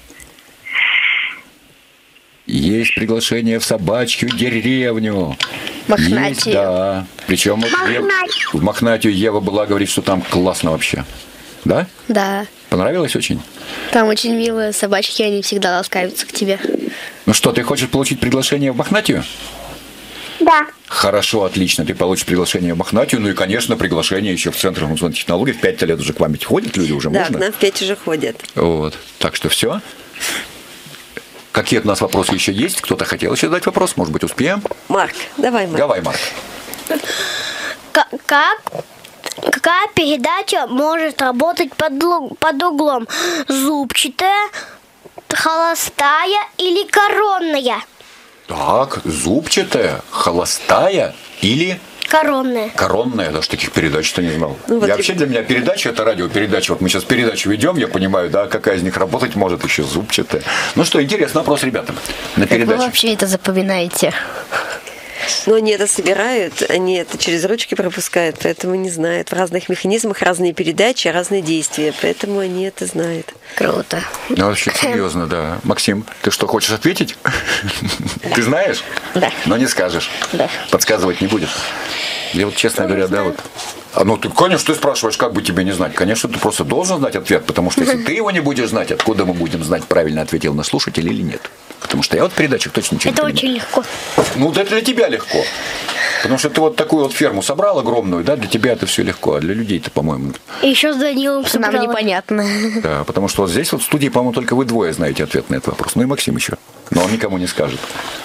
Есть приглашение в собачью деревню. Мохнатию. Есть, да. Причем вот Ев... в Мохнатию Ева была, говорит, что там классно вообще. Да? Да. Понравилось очень? Там очень милые собачки, они всегда ласкаются к тебе. Ну что, ты хочешь получить приглашение в Мохнатию? Да. Хорошо, отлично. Ты получишь приглашение в Мохнатию. Ну и, конечно, приглашение еще в Центр информационных технологий. В пять лет уже к вам ведь ходят люди, уже да, можно? Да, к нам в пять уже ходят. Вот. Так что все. Какие у нас вопросы еще есть? Кто-то хотел еще задать вопрос? Может быть, успеем? Марк, давай, Марк. Давай, Марк. Как, какая передача может работать под, под углом? Зубчатая, холостая или коронная? Так, зубчатая, холостая или... Коронная. Коронная, даже таких передач-то не знал. Ну, вот я и... вообще для меня передача – это радиопередача. Вот мы сейчас передачу ведем, я понимаю, да, какая из них работать может, еще зубчатая. Ну что, интересный вопрос, ребята, на передаче. Как вы вообще это запоминаете? Но они это собирают, они это через ручки пропускают, поэтому не знают. В разных механизмах разные передачи, разные действия, поэтому они это знают. Круто. Ну, вообще серьезно, да. Максим, ты что, хочешь ответить? Ты знаешь? Да. Но не скажешь? Да. Подсказывать не будешь? Я вот, честно говоря, да, вот... А, ну, ты, конечно, ты спрашиваешь, как бы тебе не знать. Конечно, ты просто должен знать ответ, потому что если ты его не будешь знать, откуда мы будем знать, правильно ответил на слушатель или нет? Потому что я вот в передачах точно ничего это не понимаю. Это очень легко. Ну, это для тебя легко. Потому что ты вот такую вот ферму собрал огромную, да, для тебя это все легко, а для людей-то, по-моему... И еще с Данилом собрала. Нам непонятно. Да, потому что вот здесь вот в студии, по-моему, только вы двое знаете ответ на этот вопрос. Ну и Максим еще. Но он никому не скажет.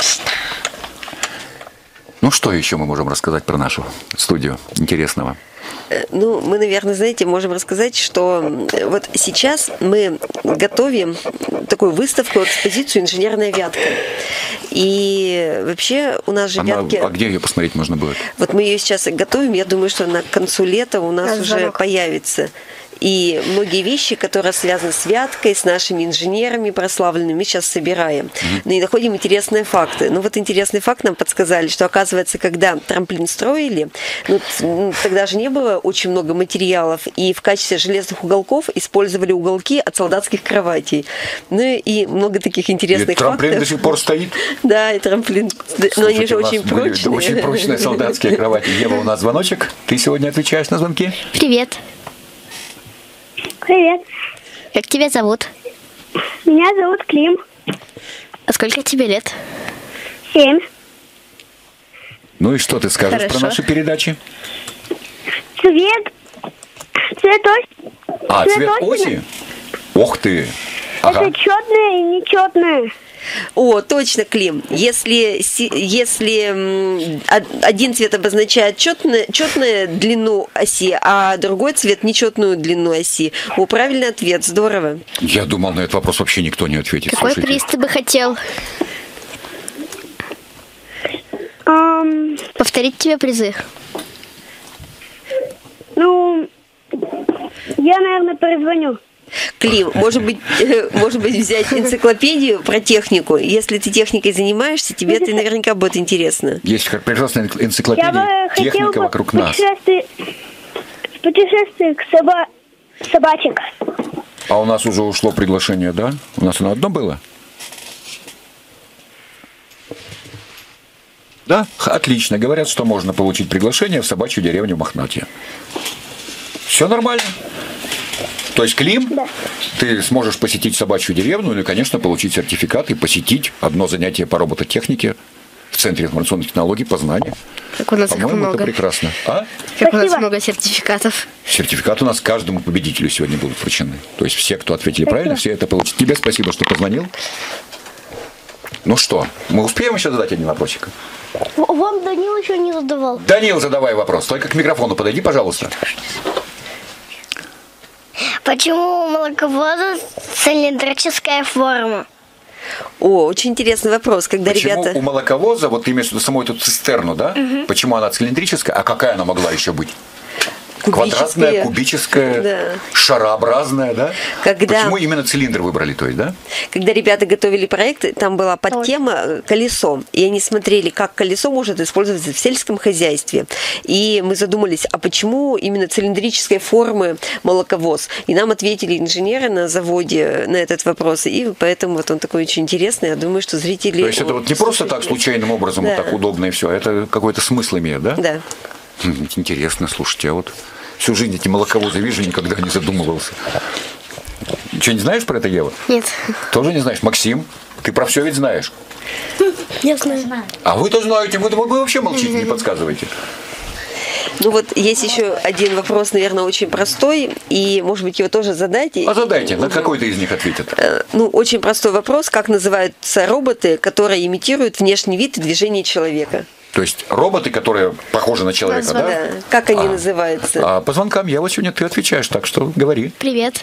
Ну, что еще мы можем рассказать про нашу студию интересного? Ну, мы, наверное, знаете, можем рассказать, что вот сейчас мы готовим такую выставку, экспозицию «Инженерная вятка». И вообще у нас же Она, вятки... А где ее посмотреть можно будет? Вот мы ее сейчас готовим, я думаю, что на к концу лета у нас а уже звонок. появится. И многие вещи, которые связаны с вяткой, с нашими инженерами прославленными, мы сейчас собираем. Mm-hmm. Ну и находим интересные факты. Ну вот интересный факт нам подсказали, что оказывается, когда трамплин строили, ну, тогда же не было очень много материалов, и в качестве железных уголков использовали уголки от солдатских кроватей. Ну и много таких интересных и трамплин фактов. до сих пор стоит? Да, и трамплин. Слушайте, но они же очень были прочные. очень прочные солдатские кровати. Ева, у нас звоночек. Ты сегодня отвечаешь на звонки? Привет. Привет. Как тебя зовут? Меня зовут Клим. А сколько тебе лет? Семь. Ну и что ты скажешь Хорошо. про наши передачи? Цвет. Цвет оси. А, цвет, цвет оси? оси? Ох ты. Ага. Это четное и нечетное. О, точно, Клим. Если, если один цвет обозначает четную, четную длину оси, а другой цвет нечетную длину оси. О, правильный ответ. Здорово. Я думал, на этот вопрос вообще никто не ответит. Какой Слушайте. приз ты бы хотел? Um, Повторить тебе призы? Ну, я, наверное, перезвоню. Клим, может быть, может быть, взять энциклопедию про технику. Если ты техникой занимаешься, тебе это наверняка будет интересно. Есть прекрасная энциклопедия «Техника вокруг нас». Путешествие, путешествие к соба... собачек. А у нас уже ушло приглашение, да? У нас оно одно было? Да? Отлично. Говорят, что можно получить приглашение в собачью деревню Мохнатье. Все нормально. То есть, Клим, да. Ты сможешь посетить собачью деревню, ну и, конечно, получить сертификат и посетить одно занятие по робототехнике в Центре информационных технологий Познания. Как у нас их много. Это прекрасно. А? Как Спасибо. У нас много сертификатов. Сертификаты у нас каждому победителю сегодня будут вручены. То есть, все, кто ответили спасибо. Правильно, все это получат. Тебе спасибо, что позвонил. Ну что, мы успеем еще задать один вопросик? Вам Данил еще не задавал. Данил, задавай вопрос. Только к микрофону подойди, пожалуйста. Почему у молоковоза цилиндрическая форма? О, очень интересный вопрос. Когда почему ребята... у молоковоза, вот ты имеешь в виду саму эту цистерну, да? Угу. Почему она цилиндрическая, а какая она могла еще быть? Квадратная, кубическая, да. шарообразная, да? Когда... Почему именно цилиндр выбрали, то есть, да? Когда ребята готовили проект, там была подтема колесо, и они смотрели, как колесо может использоваться в сельском хозяйстве. И мы задумались, а почему именно цилиндрической формы молоковоз? И нам ответили инженеры на заводе на этот вопрос, и поэтому вот он такой очень интересный. Я думаю, что зрители... То есть это вот не просто так случайным образом, да. вот так удобно и все, это какой-то смысл имеет, да? Да. Интересно, слушайте, а вот всю жизнь эти молоковозы вижу, никогда не задумывался. Что, не знаешь про это, Ева? Нет. Тоже не знаешь? Максим, ты про все ведь знаешь? Я знаю. А вы-то знаете, вы, вы вообще молчите, не подсказываете. Ну вот есть еще один вопрос, наверное, очень простой, и, может быть, его тоже задайте. А задайте, на какой-то из них ответят. Ну, очень простой вопрос, как называются роботы, которые имитируют внешний вид и движение человека? То есть роботы, которые похожи на человека, да? да? Как они а, называются? А по звонкам я вот сегодня ты отвечаешь, так что говори. Привет.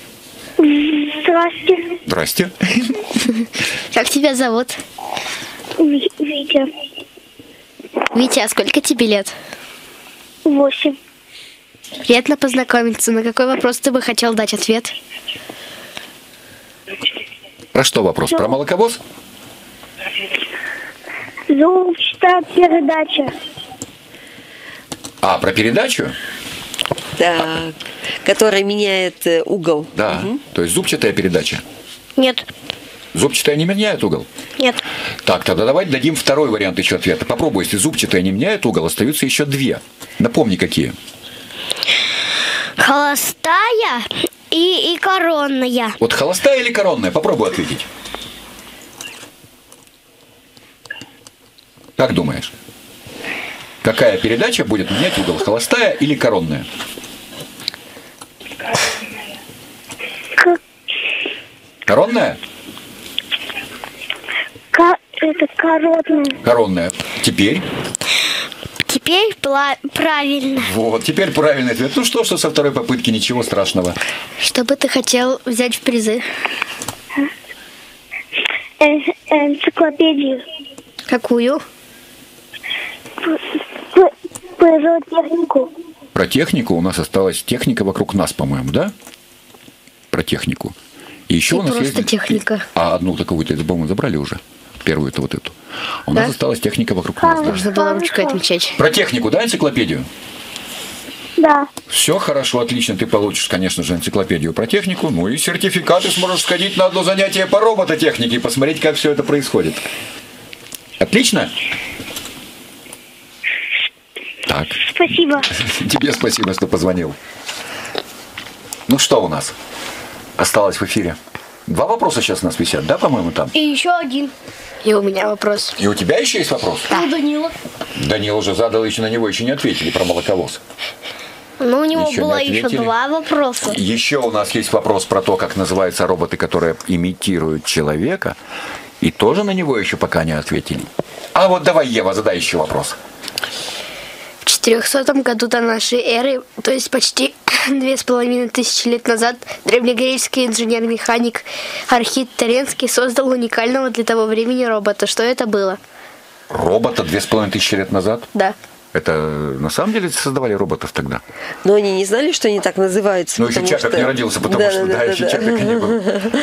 Здрасте. Здрасте. Как тебя зовут? Витя. Витя, а сколько тебе лет? Восемь. Приятно познакомиться. На какой вопрос ты бы хотел дать ответ? Про что вопрос? Про молоковоз? Зубчатая передача. А, про передачу? Так, которая меняет угол. Да, угу. То есть зубчатая передача? Нет. Зубчатая не меняет угол? Нет. Так, тогда давайте дадим второй вариант еще ответа. Попробуй, если зубчатая не меняет угол, остаются еще две. Напомни, какие. Холостая и, и коронная. Вот холостая или коронная? Попробуй ответить. Как думаешь? Какая передача будет менять угол? Холостая или коронная? К... Коронная? Ко... Это коронная. Коронная. Теперь? Теперь пла- правильно. Вот, теперь правильный ответ. Ну что, что со второй попытки, ничего страшного. Что бы ты хотел взять в призы? Эн- энциклопедию. Какую? Про технику. Про технику у нас осталась техника вокруг нас, по-моему, да? Про технику. И еще И у нас просто есть... техника. А одну таковую-то, по-моему, забрали уже. Первую-то вот эту. У да? нас осталась техника вокруг нас. Да. Нужно было ручкой отвечать. Про технику, да, энциклопедию? Да. Все хорошо, отлично. Ты получишь, конечно же, энциклопедию про технику. Ну и сертификат, и сможешь сходить на одно занятие по робототехнике и посмотреть, как все это происходит. Отлично? Так. Спасибо. Тебе спасибо, что позвонил. Ну что у нас осталось в эфире? Два вопроса сейчас у нас висят, да, по-моему, там? И еще один. И у меня вопрос. И у тебя еще есть вопрос? Да. У Данила. Данил уже задал, еще на него еще не ответили про молоковоз. Ну, у него еще было еще два вопроса. Еще у нас есть вопрос про то, как называются роботы, которые имитируют человека. И тоже на него еще пока не ответили. А вот давай, Ева, задай еще вопрос. В четырехсотом году до нашей эры, то есть почти две с половиной тысячи лет назад, древнегреческий инженер-механик Архит Таренский создал уникального для того времени робота. Что это было? Робота две с половиной тысячи лет назад? Да. Это на самом деле создавали роботов тогда? Но они не знали, что они так называются. Ну, еще Чакок что... не родился, потому да, что, да, да, да еще да. Чакок не был.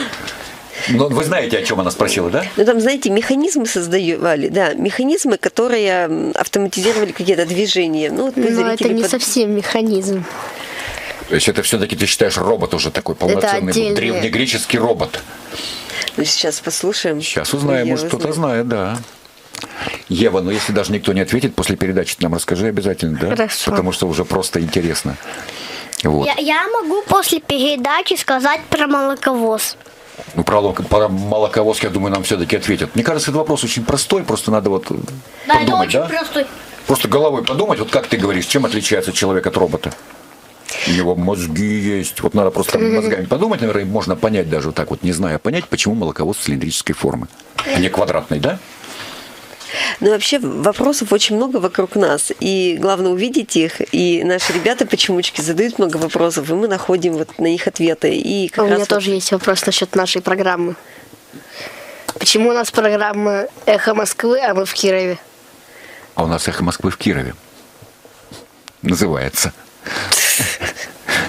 Но вы знаете, о чем она спросила, да? Ну, там, знаете, механизмы создавали, да, механизмы, которые автоматизировали какие-то движения. Ну, вот Но это не под... совсем механизм. То есть это все-таки, ты считаешь, робот уже такой полноценный, древнегреческий робот? Ну, сейчас послушаем. Сейчас узнаем, может, кто-то знает, да. Ева, ну если даже никто не ответит, после передачи ты нам расскажи обязательно, да? Хорошо. Потому что уже просто интересно. Вот. Я, я могу после передачи сказать про молоковоз. Ну, про, про молоковоз, я думаю, нам все-таки ответят. Мне кажется, этот вопрос очень простой, просто надо вот да, подумать, это очень да? простой. Просто головой подумать, вот как ты говоришь, чем отличается человек от робота? У него мозги есть. Вот надо просто мозгами подумать, наверное, можно понять даже вот так вот, не зная, понять, почему молоковоз цилиндрической формы, а не квадратной, да? Ну, вообще, вопросов очень много вокруг нас. И главное увидеть их. И наши ребята-почемучки задают много вопросов, и мы находим вот на них ответы. И как а у меня вот... тоже есть вопрос насчет нашей программы. Почему у нас программа «Эхо Москвы», а мы в Кирове? А у нас «Эхо Москвы» в Кирове. Называется.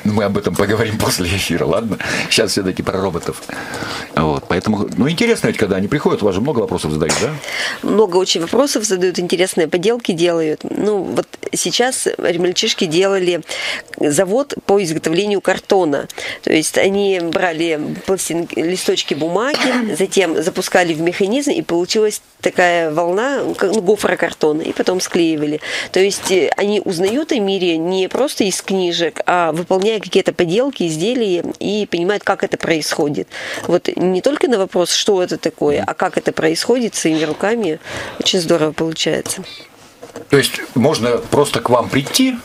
Мы об этом поговорим после эфира, ладно? Сейчас все-таки про роботов. Вот, поэтому, ну, интересно ведь, когда они приходят, у вас же много вопросов задают, да? Много очень вопросов задают, интересные поделки делают. Ну, вот сейчас мальчишки делали завод по изготовлению картона. То есть они брали пластинки, листочки бумаги, затем запускали в механизм, и получилась такая волна, ну, гофрокартона, и потом склеивали. То есть они узнают о мире не просто из книжек, а выполняя какие-то поделки, изделия, и понимают, как это происходит. Вот не только на вопрос, что это такое, а как это происходит своими руками, очень здорово получается. То есть можно просто к вам прийти,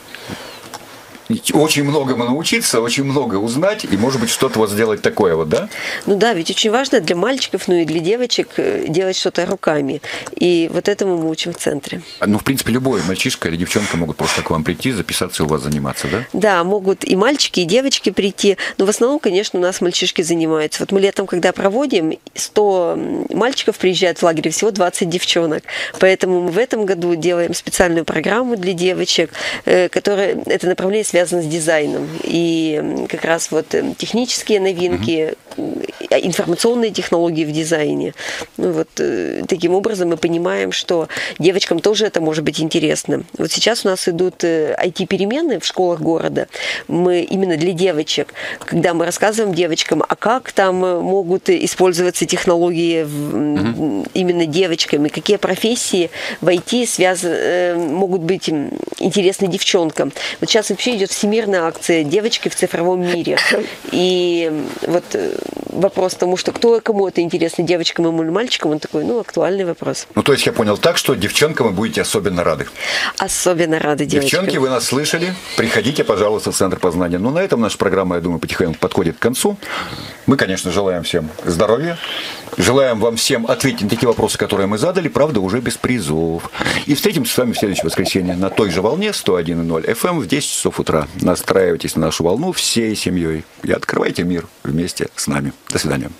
очень многому научиться, очень много узнать, и, может быть, что-то вот сделать такое вот, да? Ну да, ведь очень важно для мальчиков, ну и для девочек делать что-то руками. И вот этому мы учим в центре. Ну, в принципе, любой мальчишка или девчонка могут просто к вам прийти, записаться и у вас заниматься, да? Да, могут и мальчики, и девочки прийти. Но в основном, конечно, у нас мальчишки занимаются. Вот мы летом, когда проводим, сто мальчиков приезжают в лагерь, всего двадцать девчонок. Поэтому мы в этом году делаем специальную программу для девочек, которая, это направление связано связано с дизайном. И как раз вот технические новинки, mm-hmm. информационные технологии в дизайне. Ну, вот таким образом мы понимаем, что девочкам тоже это может быть интересно. Вот сейчас у нас идут ай ти-перемены в школах города. Мы именно для девочек, когда мы рассказываем девочкам, а как там могут использоваться технологии mm-hmm. именно девочками, какие профессии в ай ти связаны, могут быть интересны девчонкам. Вот сейчас вообще идет всемирная акция «Девочки в цифровом мире». И вот вопрос тому, что кто, кому это интересно, девочкам или мальчикам, он такой, ну, актуальный вопрос. Ну, то есть я понял так, что девчонкам вы будете особенно рады. Особенно рады девочкам. Девчонки, вы нас слышали? Приходите, пожалуйста, в Центр познания. Ну, на этом наша программа, я думаю, потихоньку подходит к концу. Мы, конечно, желаем всем здоровья. Желаем вам всем ответить на такие вопросы, которые мы задали, правда, уже без призов. И встретимся с вами в следующее воскресенье на той же волне сто один и ноль эф эм в десять часов утра. Настраивайтесь на нашу волну всей семьей и открывайте мир вместе с нами. До свидания.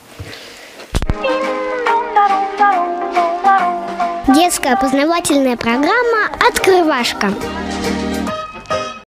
Детская познавательная программа «Открывашка».